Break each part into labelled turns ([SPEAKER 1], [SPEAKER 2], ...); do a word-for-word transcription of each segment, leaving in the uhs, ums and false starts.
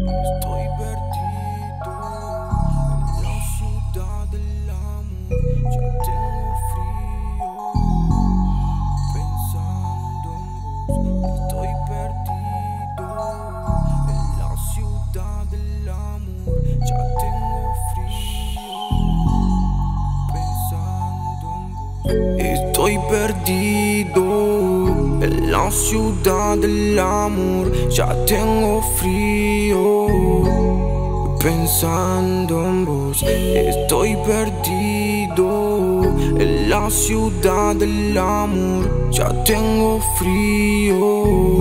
[SPEAKER 1] Estoy perdido en la ciudad del amor. Ya tengo frío pensando en vos. Estoy perdido en la ciudad del amor. Ya tengo frío pensando en vos. Estoy perdido en la ciudad del amor. Ya tengo frío pensando en vos. Estoy perdido en la ciudad del amor. Ya tengo frío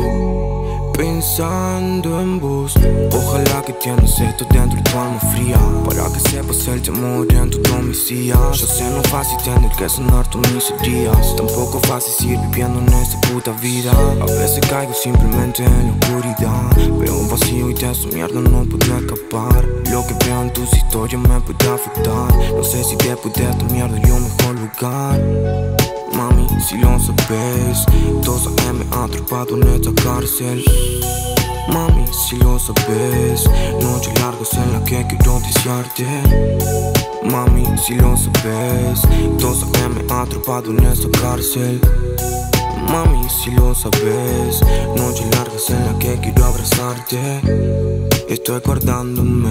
[SPEAKER 1] pensando en vos. Ojalá que tienes esto dentro de tu alma fría, para que sepas el temor en tu domicilio. Yo sé no es fácil tener que sonar tus miserias, tampoco fácil seguir viviendo en esta puta vida. A veces caigo simplemente en la oscuridad, veo un vacío y de esa mierda no puedo escapar. Lo que veo en tus historias me puede afectar. No sé si después de esta mierda hay un mejor lugar. Mami, si lo sabes, dos A M atrapado en esta cárcel. Mami, si lo sabes, noches largas en las que quiero desearte. Mami, si lo sabes, dos A M atrapado en esta cárcel. Mami, si lo sabes, noches largas en las que quiero abrazarte. Estoy guardándome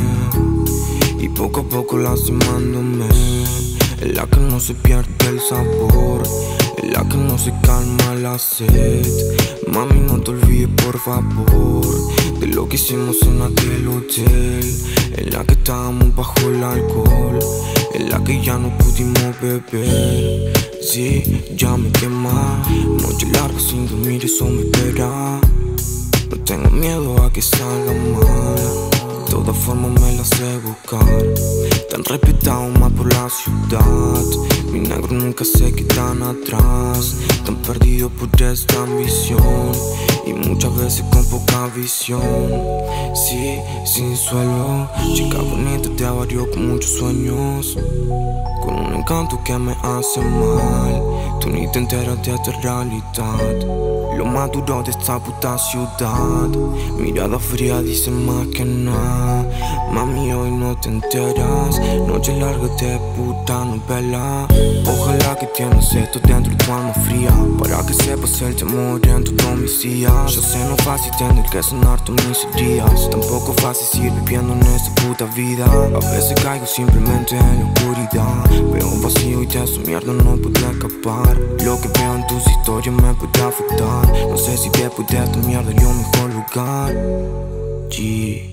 [SPEAKER 1] y poco a poco lastimándome, en la que no se pierde el sabor, en la que no se calma la sed. Mami, no te olvides por favor de lo que hicimos en aquel hotel, en la que estábamos bajo el alcohol, en la que ya no pudimos beber. Sí, ya me quema, noche larga sin dormir, eso me espera. No tengo miedo a que salga mal, de todas formas me la sé buscar. Tan respetado más por la ciudad, mis negros nunca se quedan atrás. Tan perdido por esta ambición y muchas veces con poca visión. Sí, sin suelo, chica bonita de barrio con muchos sueños, con un encanto que me hace mal. Tú ni te enteras de esta realidad, lo más duro de esta puta ciudad. Mirada fría dice más que nada. Mami, hoy no te enteras, noche larga de puta novela. Ojalá que tienes esto dentro de tu alma fría, para que sepas el temor en tu domicilio. Yo sé no es fácil tener que sonar tus miserias, tampoco fácil seguir viviendo en esta puta vida. A veces caigo simplemente en la oscuridad, veo un vacío y de esa mierda no puedo escapar. Lo que veo en tus historias me puede afectar. No sé si después de esta mierda hay un mejor lugar. G